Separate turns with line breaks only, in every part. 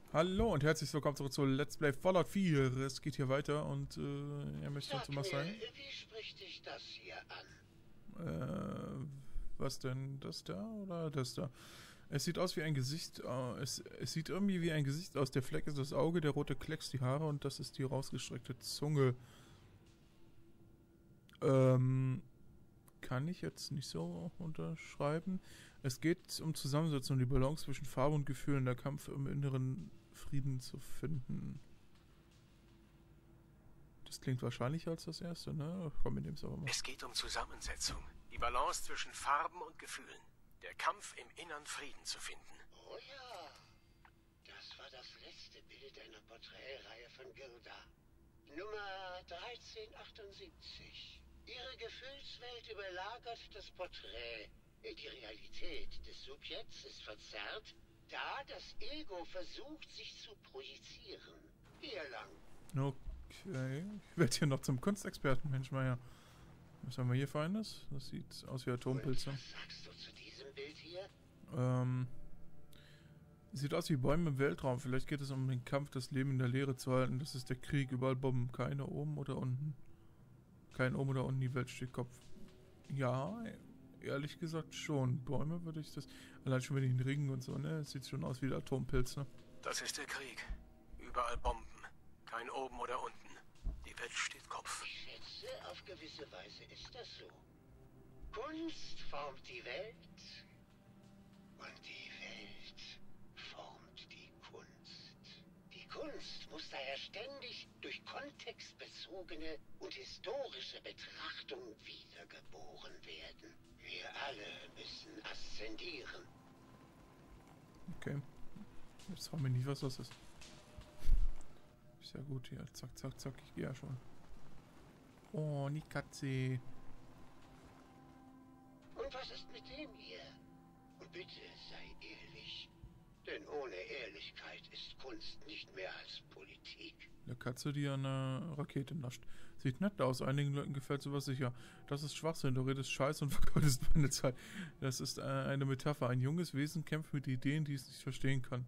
Hallo und herzlich willkommen zurück zu Let's Play Fallout 4. Es geht hier weiter und er möchte uns
Sag
was
mir,
sagen.
wie spricht dich das hier an?
Was denn? Das da oder das da? Es sieht aus wie ein Gesicht. Es sieht irgendwie wie ein Gesicht aus. Der Fleck ist das Auge, der rote Klecks die Haare und das ist die rausgestreckte Zunge. Kann ich jetzt nicht so unterschreiben. Es geht um Zusammensetzung, die Balance zwischen Farbe und Gefühlen, der Kampf im inneren Frieden zu finden. Das klingt wahrscheinlicher als das erste, ne? Komm, wir nehmen es aber mal.
Es geht um Zusammensetzung, die Balance zwischen Farben und Gefühlen, der Kampf im inneren Frieden zu finden.
Oh ja, das war das letzte Bild einer Porträtreihe von Gilda. Nummer 1378. Ihre Gefühlswelt überlagert das Porträt. Die Realität des Subjekts ist verzerrt, da das Ego versucht, sich zu projizieren. Hier lang.
Okay. Ich werde hier noch zum Kunstexperten, Mensch, Meier. Was haben wir hier Feines? Das sieht aus wie
Und
Atompilze.
was sagst du zu diesem Bild hier?
Sieht aus wie Bäume im Weltraum. Vielleicht geht es um den Kampf, das Leben in der Leere zu halten. Das ist der Krieg, überall Bomben. Keine oben oder unten. Kein oben oder unten, die Welt steht Kopf. Ja, ehrlich gesagt schon. Bäume würde ich das... Allein schon mit den Ringen und so, ne? Es sieht schon aus wie der Atompilz, ne?
Das ist der Krieg. Überall Bomben. Kein oben oder unten. Die Welt steht Kopf.
Ich schätze, auf gewisse Weise ist das so. Kunst formt die Welt und die Welt formt die Kunst. Die Kunst muss daher ständig durch kontextbezogene und historische Betrachtung wiedergeboren werden. Wir alle müssen aszendieren.
Okay. Jetzt haben wir nicht, was das ist. Ist ja gut hier. Zack, zack, zack. Ich gehe ja schon. Oh, die Katze.
Und was ist mit dem hier? Und bitte sei ehrlich. Denn ohne Ehrlichkeit ist Kunst nicht mehr als Politik.
Eine Katze, die eine Rakete nascht. Sieht nett aus. Einigen Leuten gefällt sowas sicher. Das ist Schwachsinn. Du redest Scheiß und vergeudest meine Zeit. Das ist eine Metapher. Ein junges Wesen kämpft mit Ideen, die es nicht verstehen kann.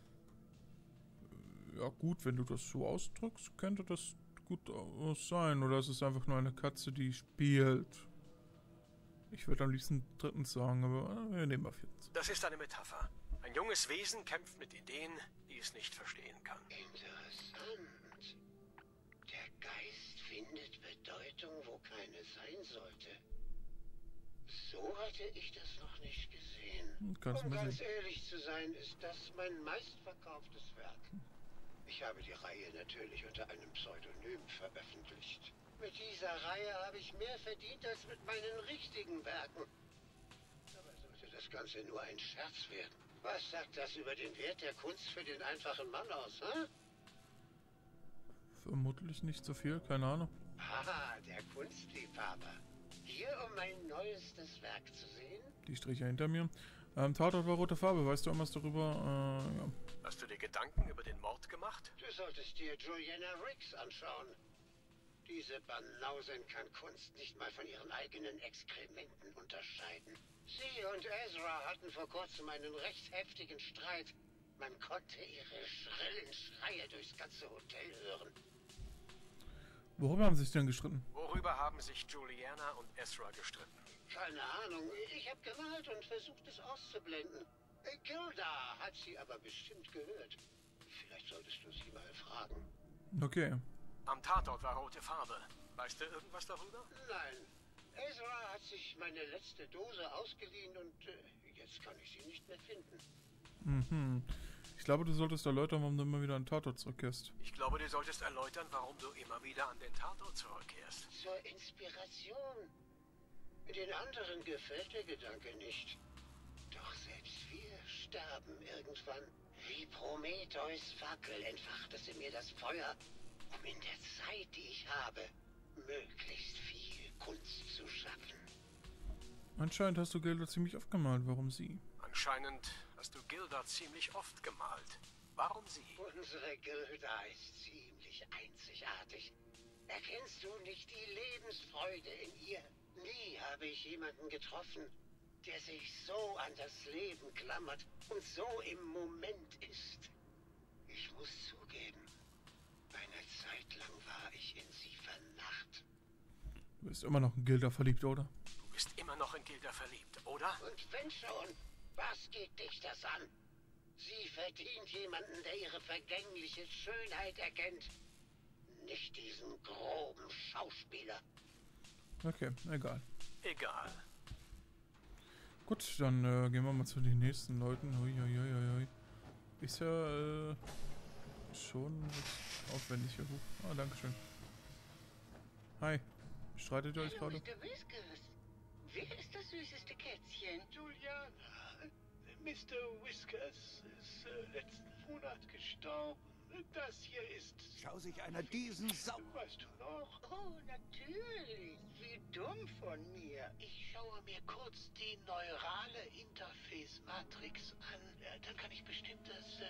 Ja gut, wenn du das so ausdrückst, könnte das gut sein. Oder es ist einfach nur eine Katze, die spielt. Ich würde am liebsten drittens sagen, aber wir nehmen mal viertens.
Das ist eine Metapher. Ein junges Wesen kämpft mit Ideen, die es nicht verstehen kann.
Interessant. Der Geist findet Bedeutung, wo keine sein sollte. So hatte ich das noch nicht gesehen.
Kannst
Um
du mal
ganz
sehen.
ehrlich zu sein, ist das mein meistverkauftes Werk. Ich habe die Reihe natürlich unter einem Pseudonym veröffentlicht. Mit dieser Reihe habe ich mehr verdient als mit meinen richtigen Werken. Aber sollte das Ganze nur ein Scherz werden? Was sagt das über den Wert der Kunst für den einfachen Mann aus, hä?
Vermutlich nicht so viel, keine Ahnung.
Haha, der Kunstliebhaber. Hier, um mein neuestes Werk zu sehen?
Die Striche hinter mir. Tatort war rote Farbe. Weißt du irgendwas darüber? Ja.
Hast du dir Gedanken über den Mord gemacht?
Du solltest dir Juliana Riggs anschauen. Diese Banausen kann Kunst nicht mal von ihren eigenen Exkrementen unterscheiden. Sie und Ezra hatten vor kurzem einen recht heftigen Streit. Man konnte ihre schrillen Schreie durchs ganze Hotel hören.
Worüber haben sie sich denn gestritten?
Worüber haben sich Juliana und Ezra gestritten?
Keine Ahnung, ich habe gemalt und versucht es auszublenden. Gilda hat sie aber bestimmt gehört. Vielleicht solltest du sie mal fragen.
Okay.
Am Tatort war rote Farbe. Weißt du irgendwas darüber?
Nein, Ezra hat sich meine letzte Dose ausgeliehen und jetzt kann ich sie nicht mehr finden.
Mhm. Ich glaube, du solltest erläutern, warum du immer wieder an den Tatort zurückkehrst.
Ich glaube, du solltest erläutern, warum du immer wieder an den Tatort zurückkehrst.
Zur Inspiration. Den anderen gefällt der Gedanke nicht. Doch selbst wir sterben irgendwann. Wie Prometheus Fackel entfacht es in mir das Feuer, um in der Zeit, die ich habe, möglichst viel Kunst zu schaffen.
Anscheinend hast du Gelder ziemlich oft gemalt. Warum sie?
Anscheinend hast du Gilda ziemlich oft gemalt. Warum sie?
Unsere Gilda ist ziemlich einzigartig. Erkennst du nicht die Lebensfreude in ihr? Nie habe ich jemanden getroffen, der sich so an das Leben klammert und so im Moment ist. war ich in sie vernarrt.
Du bist immer noch in Gilda verliebt, oder?
Du bist immer noch in Gilda verliebt, oder?
Und wenn schon, was geht dich das an? Sie verdient jemanden, der ihre vergängliche Schönheit erkennt. Nicht diesen groben Schauspieler.
Okay, egal.
Egal.
Gut, dann gehen wir mal zu den nächsten Leuten. Hui. Ist ja schon recht aufwendig hier hoch. Ah, dankeschön. Hi. Streitet ihr euch
Hallo,
gerade?
Mr. Whiskers. Wer ist das süßeste Kätzchen?
Juliana, Mr. Whiskers ist letzten Monat gestorben. Das hier ist...
Schau sich einer diesen Sau...
Weißt du noch?
Oh, natürlich. Wie dumm von mir.
Ich schaue mir kurz die neurale Interface-Matrix an. Dann kann ich bestimmt das...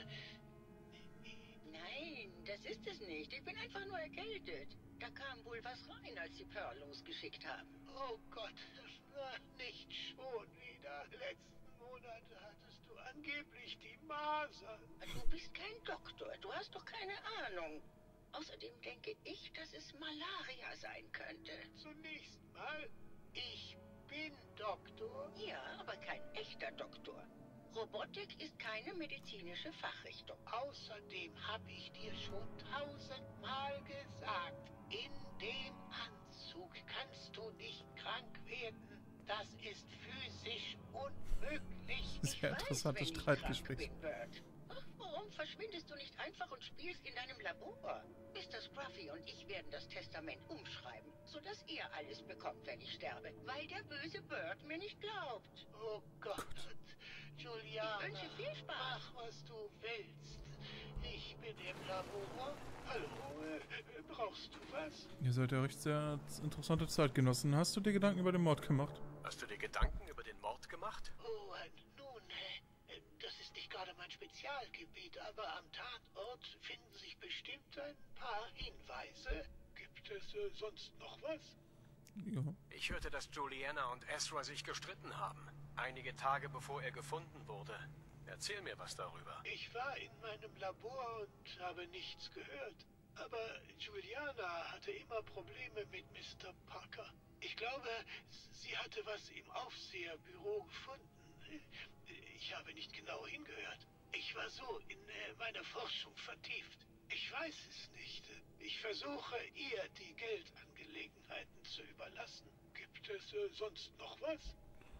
Nein, das ist es nicht. Ich bin einfach nur erkältet. Da kam wohl was rein, als Sie Pearl losgeschickt haben.
Oh Gott, na, nicht schon wieder. Letzten Monat hattest du angeblich die Masern.
Du bist kein Doktor. Du hast doch keine Ahnung. Außerdem denke ich, dass es Malaria sein könnte.
Zunächst mal, ich bin Doktor.
Ja, aber kein echter Doktor. Robotik ist keine medizinische Fachrichtung.
Außerdem habe ich dir schon 1000-mal gesagt, in dem Anzug kannst du nicht krank werden. Das ist physisch unmöglich.
Sehr interessantes
Wenn ich
Streitgespräch.
krank bin, Bert. Ach, warum verschwindest du nicht einfach und spielst in deinem Labor? Mr. Scruffy und ich werden das Testament umschreiben, sodass er alles bekommt, wenn ich sterbe, weil der böse Bert mir nicht glaubt.
Oh Gott, Juliana,
Ich wünsche viel Spaß.
mach, was du willst. Ich bin im Labor.
Hallo, brauchst du was?
Ihr seid ja recht sehr interessante Zeitgenossen. Hast du dir Gedanken über den Mord gemacht?
Hast du dir Gedanken über den Mord gemacht?
Oh, nun, das ist nicht gerade mein Spezialgebiet, aber am Tatort finden sich bestimmt ein paar Hinweise.
Gibt es sonst noch was?
Ja.
Ich hörte, dass Juliana und Ezra sich gestritten haben. Einige Tage bevor er gefunden wurde. Erzähl mir was darüber.
Ich war in meinem Labor und habe nichts gehört. Aber Juliana hatte immer Probleme mit Mr. Parker. Ich glaube, sie hatte was im Aufseherbüro gefunden. Ich habe nicht genau hingehört. Ich war so in meine Forschung vertieft. Ich weiß es nicht. Ich versuche, ihr die Geldangelegenheiten zu überlassen. Gibt es sonst noch was?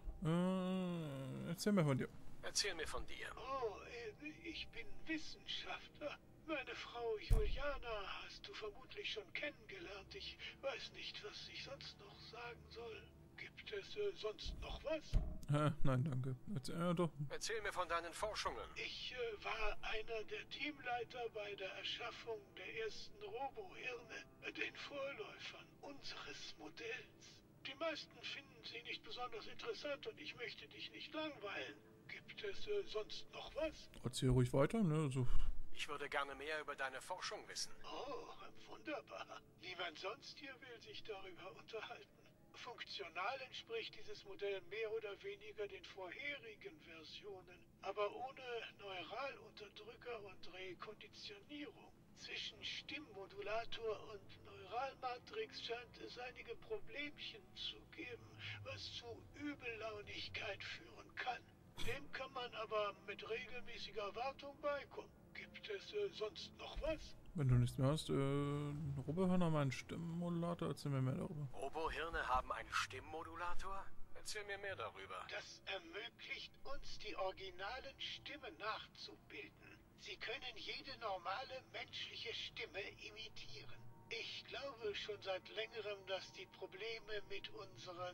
Erzähl mir von dir.
Erzähl mir von dir.
Oh, ich bin Wissenschaftler. Meine Frau Juliana hast du vermutlich schon kennengelernt. Ich weiß nicht, was ich sonst noch sagen soll. Gibt es sonst noch was?
Nein, danke. Doch.
Erzähl mir von deinen Forschungen.
Ich war einer der Teamleiter bei der Erschaffung der ersten Robohirne, den Vorläufern unseres Modells. Die meisten finden sie nicht besonders interessant und ich möchte dich nicht langweilen. Gibt es sonst noch was?
Erzähl ruhig weiter, ne? Also,
Ich würde gerne mehr über deine Forschung wissen.
Oh, wunderbar. Niemand sonst hier will sich darüber unterhalten. Funktional entspricht dieses Modell mehr oder weniger den vorherigen Versionen, aber ohne Neuralunterdrücker und Rekonditionierung. Zwischen Stimmmodulator und Neuralmatrix scheint es einige Problemchen zu geben, was zu Übellaunigkeit führen kann. Dem kann man aber mit regelmäßiger Wartung beikommen. Gibt es sonst noch was?
wenn du nichts mehr hast, Robohirn haben einen Stimmmodulator, erzähl mir mehr darüber.
Robohirne haben einen Stimmmodulator? Erzähl mir mehr darüber.
Das ermöglicht uns, die originalen Stimmen nachzubilden. Sie können jede normale menschliche Stimme imitieren. Ich glaube schon seit längerem, dass die Probleme mit unseren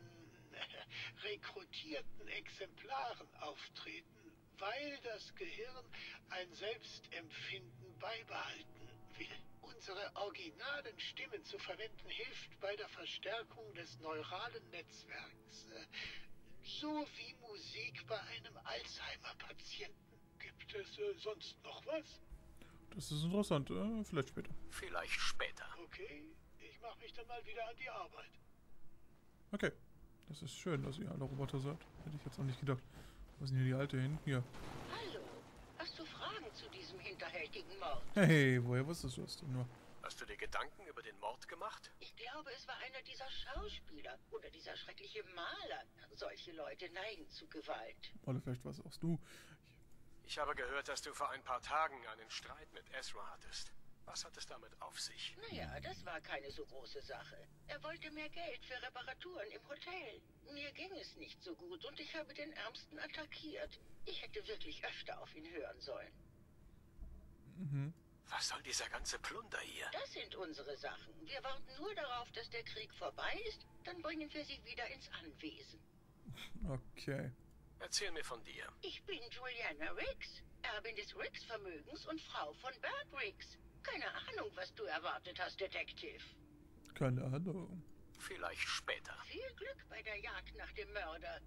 rekrutierten Exemplaren auftreten, weil das Gehirn ein Selbstempfinden beibehalten will. Unsere originalen Stimmen zu verwenden hilft bei der Verstärkung des neuralen Netzwerks. So wie Musik bei einem Alzheimer-Patienten.
Gibt es sonst noch was?
Das ist interessant, vielleicht später.
Vielleicht später.
Okay, ich mache mich dann mal wieder an die Arbeit.
Okay. Das ist schön, dass ihr alle Roboter seid. Hätte ich jetzt auch nicht gedacht. Wo ist denn hier die Alte hin? Hier.
Hallo, hast du Fragen zu diesem hinterhältigen Mord?
Hey, woher wusstest du das denn nur?
Hast du dir Gedanken über den Mord gemacht?
Ich glaube, es war einer dieser Schauspieler oder dieser schreckliche Maler. Solche Leute neigen zu Gewalt.
Oder vielleicht warst auch du.
Ich habe gehört, dass du vor ein paar Tagen einen Streit mit Ezra hattest. Was hat es damit auf sich?
Naja, das war keine so große Sache. Er wollte mehr Geld für Reparaturen im Hotel. Mir ging es nicht so gut und ich habe den Ärmsten attackiert. Ich hätte wirklich öfter auf ihn hören sollen.
Mhm.
Was soll dieser ganze Plunder hier?
Das sind unsere Sachen. Wir warten nur darauf, dass der Krieg vorbei ist. Dann bringen wir sie wieder ins Anwesen.
Okay.
Erzähl mir von dir.
Ich bin Juliana Riggs, Erbin des Riggs-Vermögens und Frau von Bert Riggs. Keine Ahnung, was du erwartet hast, Detektiv.
Keine Ahnung.
Vielleicht später.
Viel Glück bei der Jagd nach dem Mörder.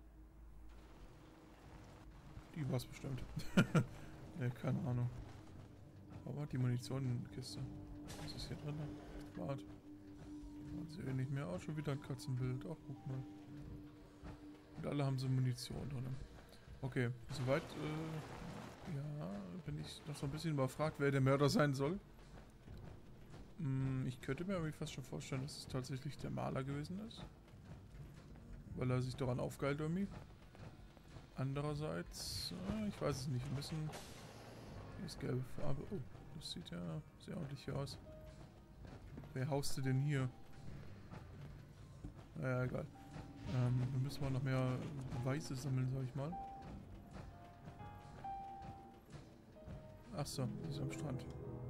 Die war's bestimmt. Ne, keine Ahnung. Aber die Munitionenkiste. Was ist hier drin? Warte. Man sieht nicht mehr. Auch schon wieder ein Katzenbild. Ach, guck mal. Und alle haben so Munition drin. Okay, soweit, ja, bin ich noch so ein bisschen überfragt, wer der Mörder sein soll. Ich könnte mir irgendwie fast schon vorstellen, dass es tatsächlich der Maler gewesen ist. Weil er sich daran aufgeilt irgendwie. Andererseits, ich weiß es nicht, wir müssen... Hier ist gelbe Farbe. Oh, das sieht ja sehr ordentlich hier aus. Wer hauste denn hier? Naja, egal. Wir müssen mal noch mehr Beweise sammeln, sag ich mal. Achso, die ist am Strand.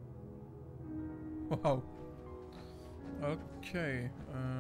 Wow. Okay,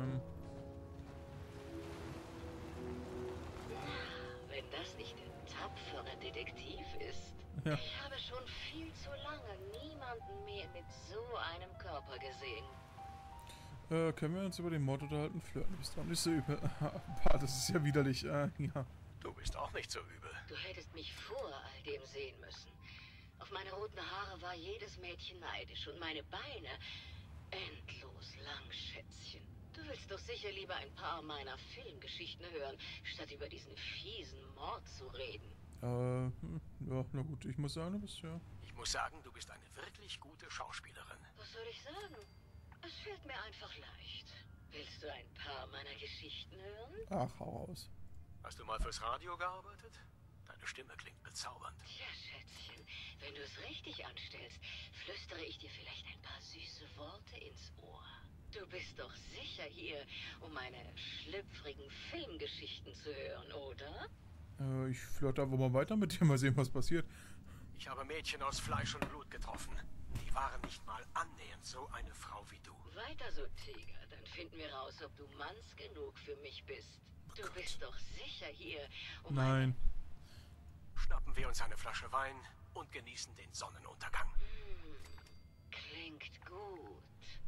Wenn das nicht ein tapferer Detektiv ist.
Ja.
Ich habe schon viel zu lange niemanden mehr mit so einem Körper gesehen.
können wir uns über den Mord unterhalten? Flirten ist doch nicht so übel. Bah, das ist ja widerlich, ja.
Du bist auch nicht so übel.
Du hättest mich vor all dem sehen müssen. Auf meine roten Haare war jedes Mädchen neidisch und meine Beine endlos lang, Schätzchen. Du willst doch sicher lieber ein paar meiner Filmgeschichten hören, statt über diesen fiesen Mord zu reden.
Ja, na gut, ich muss sagen, du bist ja...
Ich muss sagen, du bist eine wirklich gute Schauspielerin.
Was soll ich sagen? Es fällt mir einfach leicht. Willst du ein paar meiner Geschichten hören?
Ach, hau raus.
Hast du mal fürs Radio gearbeitet? Deine Stimme klingt bezaubernd.
Tja, Schätzchen, wenn du es richtig anstellst, flüstere ich dir vielleicht ein paar süße Worte ins Ohr. Du bist doch sicher hier, um meine schlüpfrigen Filmgeschichten zu hören, oder?
Ich flirte einfach mal weiter mit dir, mal sehen, was passiert.
Ich habe Mädchen aus Fleisch und Blut getroffen. Die waren nicht mal annähernd so eine Frau wie du.
Weiter so, Tiger, dann finden wir raus, ob du manns genug für mich bist. Du bist doch sicher hier, um
Nein.
Schnappen wir uns eine Flasche Wein und genießen den Sonnenuntergang.
Klingt gut.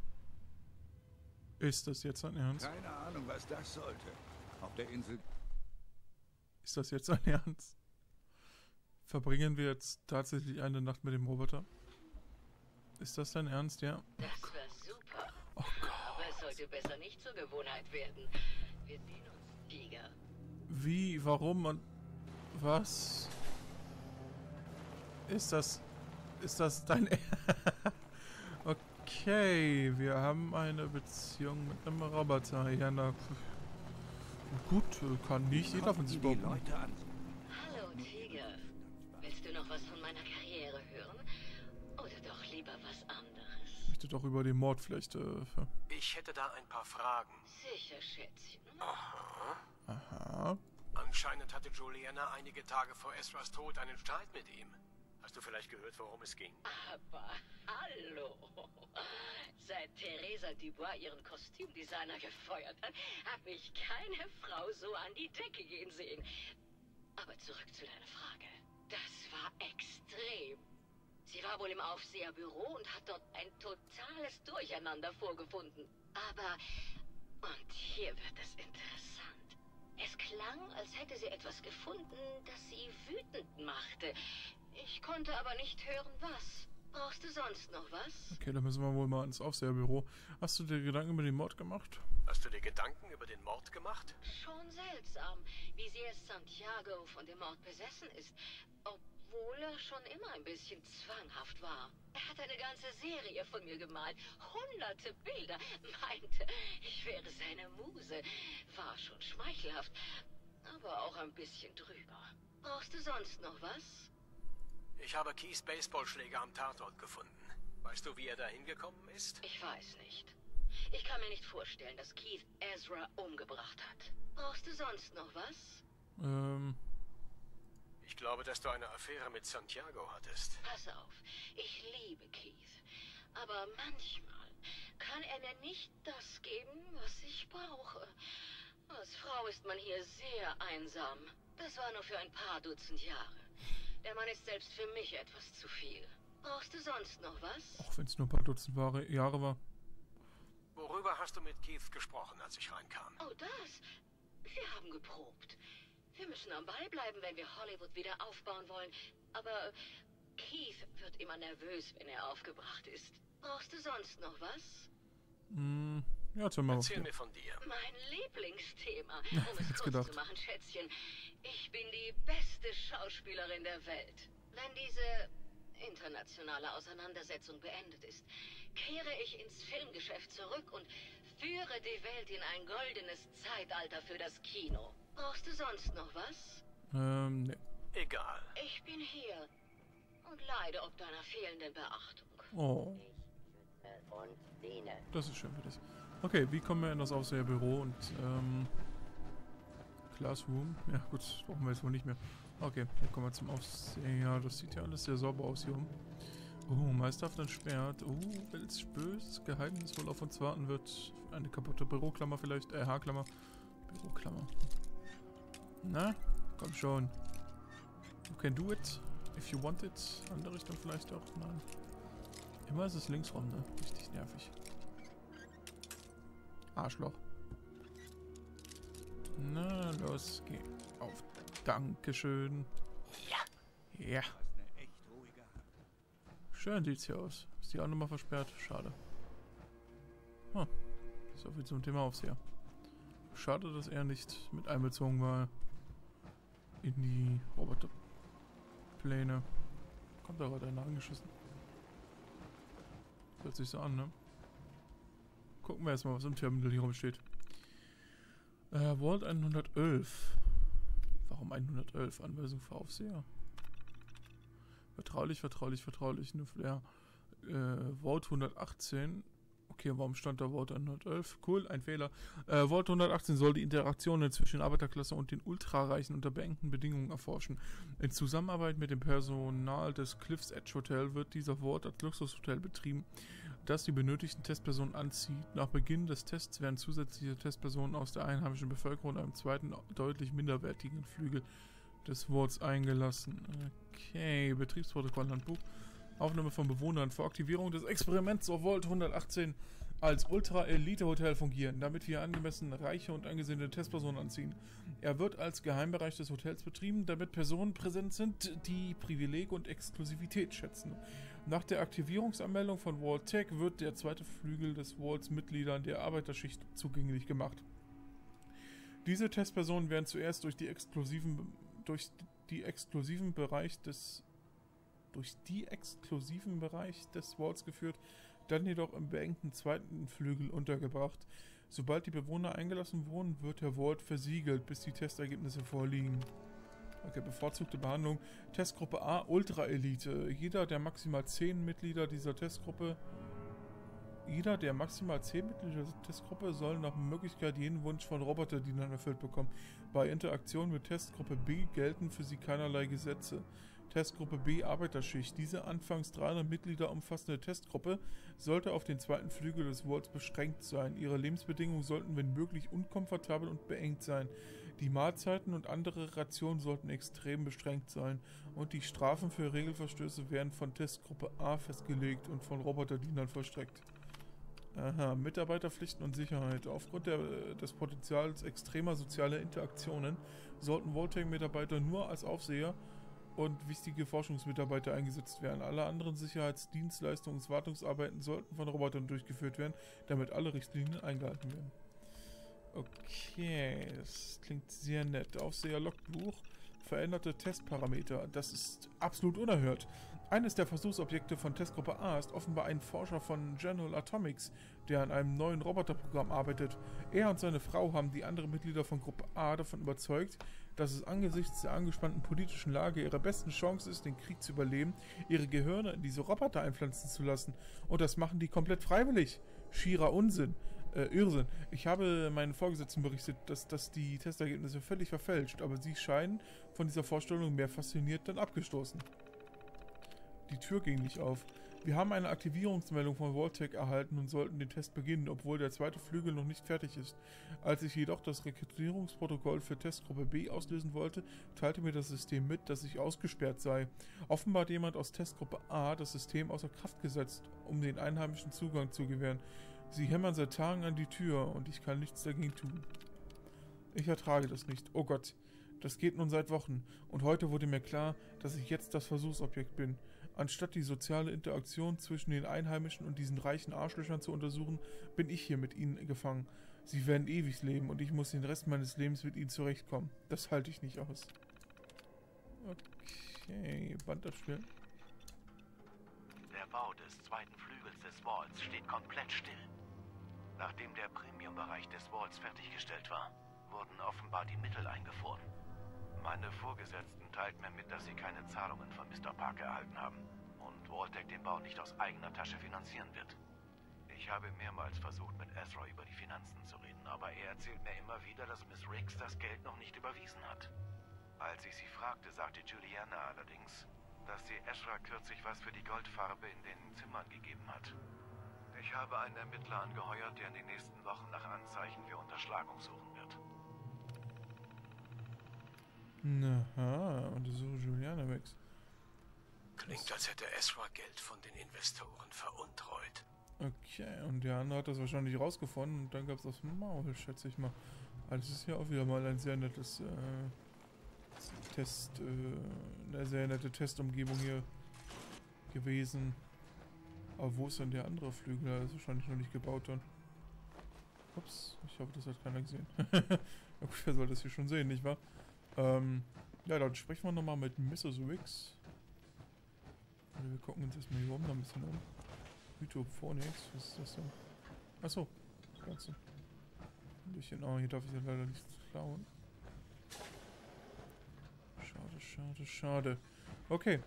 Ist das jetzt ein Ernst?
Keine Ahnung, was das sollte. Auf der Insel...
Ist das jetzt ein Ernst? Verbringen wir jetzt tatsächlich eine Nacht mit dem Roboter? Ist das dein Ernst, ja?
Das war super.
Oh Gott.
Aber es sollte besser nicht zur Gewohnheit werden. Wir sehen uns, Tiger.
Wie, warum und was? Ist das dein Okay, wir haben eine Beziehung mit einem Roboter. Ja, na gut, kann nicht jeder von sich
Die
behaupten.
Leute an.
Hallo, Tiger. Willst du noch was von meiner Karriere hören? Oder doch lieber was anderes?
Ich möchte doch über den Mord vielleicht,
Ich hätte da ein paar Fragen.
Sicher, Schätzchen.
aha.
Anscheinend hatte Juliana einige Tage vor Ezras Tod einen Streit mit ihm. Hast du vielleicht gehört, worum es ging?
Aber hallo. Seit Theresa Dubois ihren Kostümdesigner gefeuert hat, habe ich keine Frau so an die Decke gehen sehen. Aber zurück zu deiner Frage. Das war extrem. Sie war wohl im Aufseherbüro und hat dort ein totales Durcheinander vorgefunden. Aber, und hier wird es interessant. Es klang, als hätte sie etwas gefunden, das sie wütend machte. Ich konnte aber nicht hören, was. Brauchst du sonst noch was?
Okay, dann müssen wir wohl mal ins Aufseherbüro. Hast du dir Gedanken über den Mord gemacht?
Hast du dir Gedanken über den Mord gemacht?
Schon seltsam, wie sehr Santiago von dem Mord besessen ist. Obwohl er schon immer ein bisschen zwanghaft war. Er hat eine ganze Serie von mir gemalt. Hunderte Bilder. Meinte, ich wäre seine Muse. War schon schmeichelhaft, aber auch ein bisschen drüber. Brauchst du sonst noch was?
Ich habe Keiths Baseballschläger am Tatort gefunden. Weißt du, wie er da hingekommen ist?
Ich weiß nicht. Ich kann mir nicht vorstellen, dass Keith Ezra umgebracht hat. Brauchst du sonst noch was?
Ich glaube, dass du eine Affäre mit Santiago hattest.
Pass auf, ich liebe Keith. Aber manchmal kann er mir nicht das geben, was ich brauche. Als Frau ist man hier sehr einsam. Das war nur für ein paar Dutzend Jahre. Der Mann ist selbst für mich etwas zu viel. Brauchst du sonst noch was?
Auch wenn es nur ein paar Dutzend Jahre war.
Worüber hast du mit Keith gesprochen, als ich reinkam?
Oh, das? Wir haben geprobt. Wir müssen am Ball bleiben, wenn wir Hollywood wieder aufbauen wollen. Aber Keith wird immer nervös, wenn er aufgebracht ist. Brauchst du sonst noch was?
Ja, erzähl mal.
Erzähl mir von dir.
Mein Lieblingsthema.
Ja,
Um es
jetzt
kurz
gedacht.
zu machen, Schätzchen. Ich bin die beste Schauspielerin der Welt. Wenn diese internationale Auseinandersetzung beendet ist, kehre ich ins Filmgeschäft zurück und führe die Welt in ein goldenes Zeitalter für das Kino. Brauchst du sonst noch was?
Nee.
Egal.
Ich bin hier und leide ob deiner fehlenden Beachtung.
Oh,
Und Biene.
das ist schön für dich. Okay, wie kommen wir in das Aufseherbüro und, Classroom? Ja gut, brauchen wir jetzt wohl nicht mehr. Okay, dann kommen wir zum Aufseher. Das sieht ja alles sehr sauber aus hier oben. Oh, meisterhaft entsperrt. Oh, welches böses Geheimnis wohl auf uns warten wird. Eine kaputte Büroklammer vielleicht. Haarklammer. Büroklammer. Na, komm schon. You can do it. If you want it. Andere Richtung vielleicht auch. Nein. Immer ist es links rum, ne? Richtig nervig. Arschloch. Na, los, geh auf. Dankeschön. Ja. Ja.
Du hast eine echt ruhige Hand.
Schön sieht's hier aus. Ist die auch nochmal versperrt? Schade. So viel zum Thema Aufseher. Schade, dass er nicht mit einbezogen war in die Roboterpläne. Kommt da gerade einer angeschossen. Hört sich so an, ne? Gucken wir erstmal, was im Terminal hier rumsteht. Vault 111. Warum 111? Anweisung für Aufseher. Vertraulich, vertraulich, vertraulich. Nur ja. Vault 118. Okay, warum stand da Vault 111? Cool, ein Fehler. Vault 118 soll die Interaktionen zwischen der Arbeiterklasse und den Ultrareichen unter beengten Bedingungen erforschen. In Zusammenarbeit mit dem Personal des Cliff's Edge Hotel wird dieser Vault als Luxushotel betrieben, das die benötigten Testpersonen anzieht. Nach Beginn des Tests werden zusätzliche Testpersonen aus der einheimischen Bevölkerung und einem zweiten, deutlich minderwertigen Flügel des Vaults eingelassen. Okay, Betriebsprotokollhandbuch. Aufnahme von Bewohnern vor Aktivierung des Experiments soll Vault 118 als Ultra-Elite-Hotel fungieren, damit wir angemessen reiche und angesehene Testpersonen anziehen. Er wird als Geheimbereich des Hotels betrieben, damit Personen präsent sind, die Privileg und Exklusivität schätzen. Nach der Aktivierungsanmeldung von Vault Tech wird der zweite Flügel des Vaults Mitgliedern der Arbeiterschicht zugänglich gemacht. Diese Testpersonen werden zuerst durch die exklusiven Bereich des Vaults geführt, dann jedoch im beengten zweiten Flügel untergebracht. Sobald die Bewohner eingelassen wurden, wird der Vault versiegelt, bis die Testergebnisse vorliegen. Okay, bevorzugte Behandlung. Testgruppe A, Ultra-Elite. Jeder der maximal 10 Mitglieder dieser Testgruppe soll nach Möglichkeit jeden Wunsch von Roboterdienern erfüllt bekommen. Bei Interaktion mit Testgruppe B gelten für sie keinerlei Gesetze. Testgruppe B, Arbeiterschicht. Diese anfangs 300 Mitglieder umfassende Testgruppe sollte auf den zweiten Flügel des Vaults beschränkt sein. Ihre Lebensbedingungen sollten wenn möglich unkomfortabel und beengt sein. Die Mahlzeiten und andere Rationen sollten extrem beschränkt sein. Und die Strafen für Regelverstöße werden von Testgruppe A festgelegt und von Roboterdienern vollstreckt. Aha, Mitarbeiterpflichten und Sicherheit. Aufgrund des Potenzials extremer sozialer Interaktionen sollten Vault-Tech-Mitarbeiter nur als Aufseher und wichtige Forschungsmitarbeiter eingesetzt werden. Alle anderen Sicherheitsdienstleistungen und Wartungsarbeiten sollten von Robotern durchgeführt werden, damit alle Richtlinien eingehalten werden. Okay, das klingt sehr nett. Aufseher-Logbuch. veränderte Testparameter. Das ist absolut unerhört. Eines der Versuchsobjekte von Testgruppe A ist offenbar ein Forscher von General Atomics, der an einem neuen Roboterprogramm arbeitet. Er und seine Frau haben die anderen Mitglieder von Gruppe A davon überzeugt, dass es angesichts der angespannten politischen Lage ihre beste Chance ist, den Krieg zu überleben, ihre Gehirne in diese Roboter einpflanzen zu lassen. Und das machen die komplett freiwillig. Schierer Unsinn. Irrsinn. Ich habe meinen Vorgesetzten berichtet, dass die Testergebnisse völlig verfälscht, aber sie scheinen von dieser Vorstellung mehr fasziniert denn abgestoßen. Die Tür ging nicht auf. Wir haben eine Aktivierungsmeldung von Vault-Tec erhalten und sollten den Test beginnen, obwohl der zweite Flügel noch nicht fertig ist. Als ich jedoch das Rekrutierungsprotokoll für Testgruppe B auslösen wollte, teilte mir das System mit, dass ich ausgesperrt sei. Offenbar hat jemand aus Testgruppe A das System außer Kraft gesetzt, um den Einheimischen Zugang zu gewähren. Sie hämmern seit Tagen an die Tür und ich kann nichts dagegen tun. Ich ertrage das nicht. Oh Gott, das geht nun seit Wochen und heute wurde mir klar, dass ich jetzt das Versuchsobjekt bin. Anstatt die soziale Interaktion zwischen den Einheimischen und diesen reichen Arschlöchern zu untersuchen, bin ich hier mit ihnen gefangen. Sie werden ewig leben und ich muss den Rest meines Lebens mit ihnen zurechtkommen. Das halte ich nicht aus. Okay, Band abspielen.
Der Bau des zweiten Flügels des Vaults steht komplett still. Nachdem der Premium-Bereich des Vaults fertiggestellt war, wurden offenbar die Mittel eingefroren. Meine Vorgesetzten teilten mir mit, dass sie keine Zahlungen von Mr. Park erhalten haben und Vault-Tec den Bau nicht aus eigener Tasche finanzieren wird. Ich habe mehrmals versucht, mit Ezra über die Finanzen zu reden, aber er erzählt mir immer wieder, dass Miss Riggs das Geld noch nicht überwiesen hat. Als ich sie fragte, sagte Juliana allerdings, dass sie Ezra kürzlich was für die Goldfarbe in den Zimmern gegeben hat. Ich habe einen Ermittler angeheuert, der in den nächsten Wochen nach Anzeichen für Unterschlagung suchen wird.
Aha, untersuche Juliana Wex.
Klingt, als hätte Ezra Geld von den Investoren veruntreut.
Okay, und der andere hat das wahrscheinlich rausgefunden und dann gab es das Maul, schätze ich mal. Also das ist ja auch wieder mal ein sehr nettes eine sehr nette Testumgebung hier gewesen. Aber wo ist denn der andere Flügel? Der ist wahrscheinlich noch nicht gebaut dann. Ups, ich hoffe, das hat keiner gesehen. Ja gut, wer soll das hier schon sehen, nicht wahr? Ja, dann sprechen wir nochmal mit Mrs. Riggs. Wir gucken uns erstmal hier oben noch ein bisschen um. Hydrophonics, was ist das denn? Achso, das Ganze. Ein bisschen, oh, hier darf ich ja leider nichts klauen. Schade, schade, schade. Okay.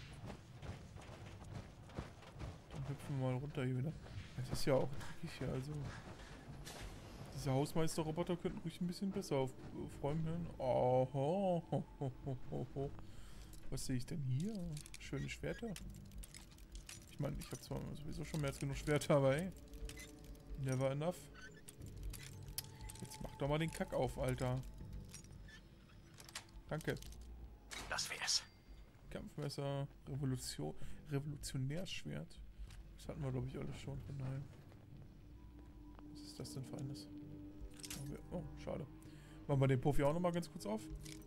Dann hüpfen wir mal runter hier wieder. Es ist ja auch dreckig hier, also. Diese Hausmeister-Roboter könnten ruhig ein bisschen besser aufräumen hören. Oh, ho, ho, ho, ho, ho. Was sehe ich denn hier? Schöne Schwerter. Ich meine, ich habe zwar sowieso schon mehr als genug Schwerter, aber hey. Never enough. Jetzt mach doch mal den Kack auf, Alter. Danke.
Das wär's.
Kampfmesser, Revolutionärschwert. Das hatten wir, glaube ich, alles schon. Von daher. Was ist das denn für eines? Oh, schade. Machen wir den Profi auch nochmal ganz kurz auf.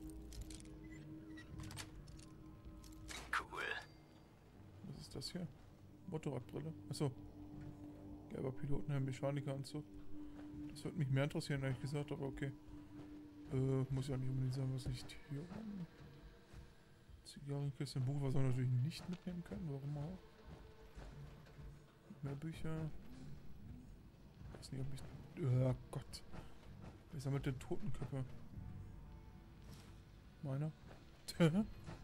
Cool.
Was ist das hier? Motorradbrille. Achso. Gelber Pilotenhelm, Mechanikeranzug. Das würde mich mehr interessieren, ehrlich gesagt, aber okay. Muss ja nicht unbedingt sein, was nicht hier rum. Zigarrenkiste, ein Buch, was wir natürlich nicht mitnehmen können, warum auch. Mehr Bücher. Ich weiß nicht, ob ich... Oh Gott. Wer sammelt denn Totenköpfe? Meiner? Und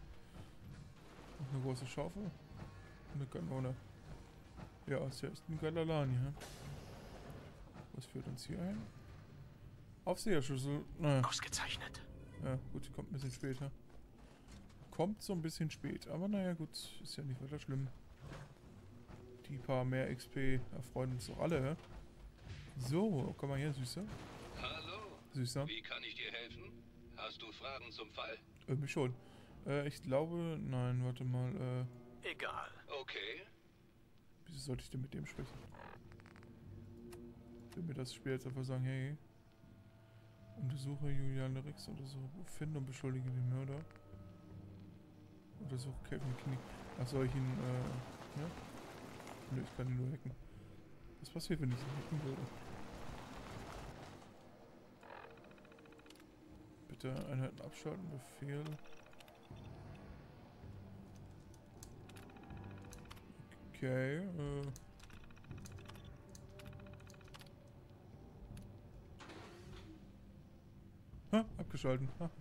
eine große Schaufel. Und eine Kanone. Ja, ist ja echt ein geiler Laden hier. Was führt uns hier ein? Aufseherschlüssel. Naja.
Ausgezeichnet.
Ja, gut, kommt ein bisschen später. Kommt so ein bisschen spät, aber naja, gut, ist ja nicht weiter schlimm. Die paar mehr XP erfreuen uns doch alle, hä? So, komm mal her, Süßer.
Hallo.
Süßer.
Wie kann ich dir helfen? Hast du Fragen zum Fall?
Irgendwie schon. Ich glaube, nein, warte mal,
Egal.
Okay.
wieso sollte ich denn mit dem sprechen? Ich will mir das Spiel jetzt einfach sagen, hey, untersuche Juliane Riggs, untersuche, finde und beschuldige den Mörder. Untersuche Kevin Knick. Ach, soll ich ihn, ja? Nö, ich kann ihn nur hacken. Was passiert, wenn ich ihn hacken würde? Bitte Einheiten abschalten, Befehl. Okay, abgeschalten. Ha.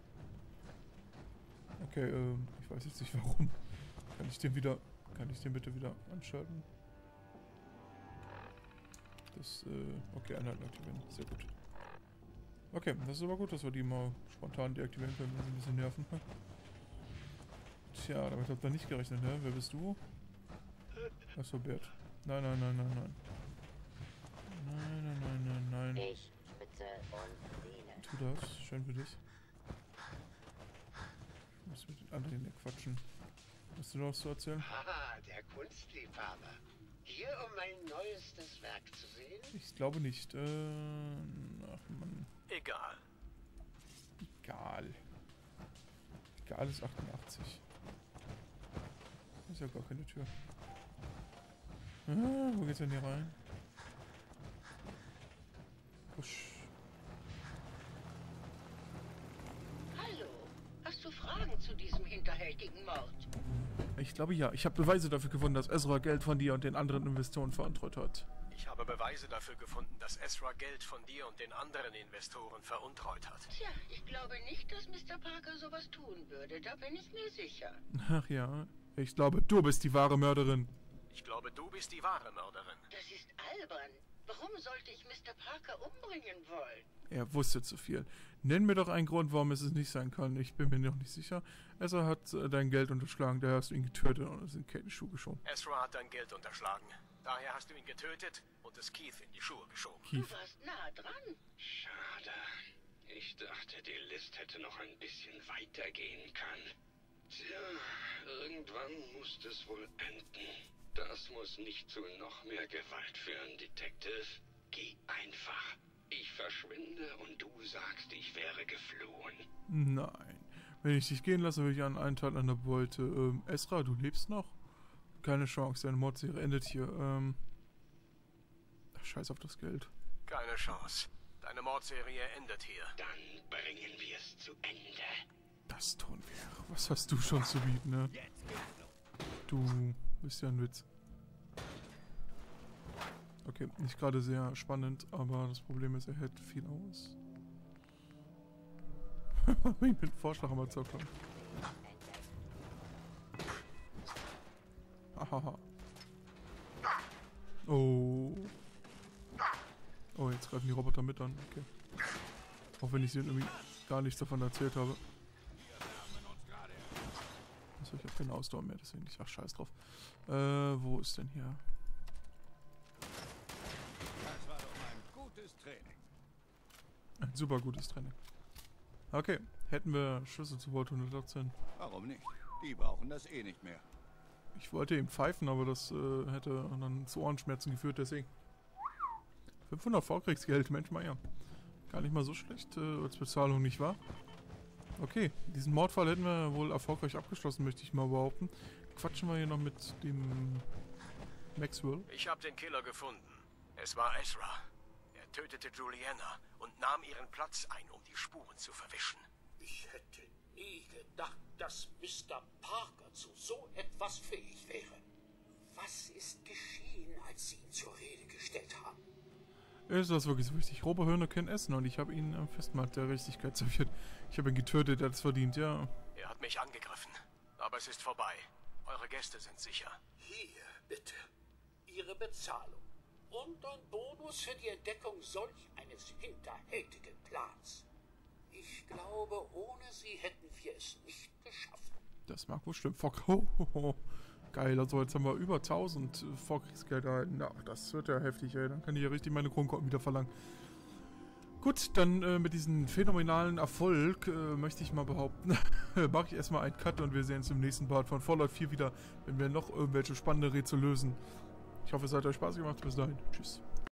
Okay, ich weiß jetzt nicht warum. Kann ich den bitte wieder anschalten? Das, okay, Einheiten aktivieren. Sehr gut. Okay, das ist aber gut, dass wir die mal spontan deaktivieren können, wenn sie ein bisschen nerven. Tja, damit habt ihr nicht gerechnet, ne? Wer bist du? Achso, Bert. Nein, nein, nein, nein, nein. Nein, nein, nein, nein, nein.
Ich bitte und diene.
Tu das, schön für dich. Ich muss mit den anderen hier quatschen. Hast du noch was zu erzählen?
Ah, der Kunstliebhaber. Hier, um mein neuestes Werk zu sehen?
Ich glaube nicht. Ach Mann.
Egal.
Egal. Egal ist 88. Das ist ja gar keine Tür. Ah, wo geht's denn hier rein? Husch.
Hallo, hast du Fragen zu diesem hinterhältigen Mord?
Ich glaube ja. Ich habe Beweise dafür gefunden, dass Ezra Geld von dir und den anderen Investoren veruntreut hat.
Ich habe Beweise dafür gefunden, dass Ezra Geld von dir und den anderen Investoren veruntreut hat.
Tja, ich glaube nicht, dass Mr. Parker sowas tun würde. Da bin ich mir sicher.
Ach ja. Ich glaube, du bist die wahre Mörderin.
Ich glaube, du bist die wahre Mörderin.
Das ist albern. Warum sollte ich Mr. Parker umbringen wollen?
Er wusste zu viel. Nenn mir doch einen Grund, warum es nicht sein kann. Ich bin mir noch nicht sicher. Ezra hat dein Geld unterschlagen, daher hast du ihn getötet und es in Kates Schuhe geschoben.
Ezra hat dein Geld unterschlagen. Daher hast du ihn getötet und es Keith in die Schuhe geschoben.
Keith.
Du warst nah dran.
Schade. Ich dachte, die List hätte noch ein bisschen weitergehen können. Tja, irgendwann muss es wohl enden. Das muss nicht zu noch mehr Gewalt führen, Detective. Geh einfach. Ich verschwinde und du sagst, ich wäre geflohen.
Nein. Wenn ich dich gehen lasse, will ich an einen Teil an der Beute. Ezra, du lebst noch? Keine Chance, deine Mordserie endet hier. Ach, scheiß auf das Geld.
Keine Chance. Deine Mordserie endet hier.
Dann bringen wir es zu Ende.
Das tun wir. Was hast du schon zu bieten, ne? Du bist ja ein Witz. Okay, nicht gerade sehr spannend, aber das Problem ist, er hält viel aus. Ich bin einen Vorschlag am Zocken. Hahaha. Oh. Oh, jetzt greifen die Roboter mit an. Okay. Auch wenn ich sie irgendwie gar nichts davon erzählt habe. Also ich habe keine Ausdauer mehr, deswegen nicht. Ach, scheiß drauf. Wo ist denn hier?
Das war doch mal ein gutes Training.
Ein super gutes Training. Okay, hätten wir Schlüssel zu Vault 118.
Warum nicht? Die brauchen das eh nicht mehr.
Ich wollte ihm pfeifen, aber das hätte dann zu Ohrenschmerzen geführt, deswegen. 500 Vorkriegsgeld, Mensch mal ja. Gar nicht mal so schlecht als Bezahlung, nicht wahr? Okay, diesen Mordfall hätten wir wohl erfolgreich abgeschlossen, möchte ich mal behaupten. Quatschen wir hier noch mit dem Maxwell.
Ich habe den Killer gefunden. Es war Ezra. Er tötete Juliana und nahm ihren Platz ein, um die Spuren zu verwischen.
Ich hätte nie gedacht, dass Mr. Parker zu so etwas fähig wäre. Was ist geschehen, als Sie ihn zur Rede gestellt haben?
Ist das wirklich so wichtig? Rohe Hirne können essen und ich habe ihn am Festmahl der Richtigkeit serviert. Ich habe ihn getötet, er hat es verdient, ja.
Er hat mich angegriffen. Aber es ist vorbei. Eure Gäste sind sicher.
Hier, bitte. Ihre Bezahlung. Und ein Bonus für die Entdeckung solch eines hinterhältigen Plans. Ich glaube, ohne Sie hätten wir es nicht geschafft.
Das mag wohl stimmen. Oh. Geil, also jetzt haben wir über 1000 Vorkriegsgeld erhalten. Ja, das wird ja heftig, ey. Dann kann ich ja richtig meine Kronkorken wieder verlangen. Gut, dann mit diesem phänomenalen Erfolg möchte ich mal behaupten, mache ich erstmal einen Cut und wir sehen uns im nächsten Part von Fallout 4 wieder, wenn wir noch irgendwelche spannende Rätsel lösen. Ich hoffe, es hat euch Spaß gemacht. Bis dahin. Tschüss.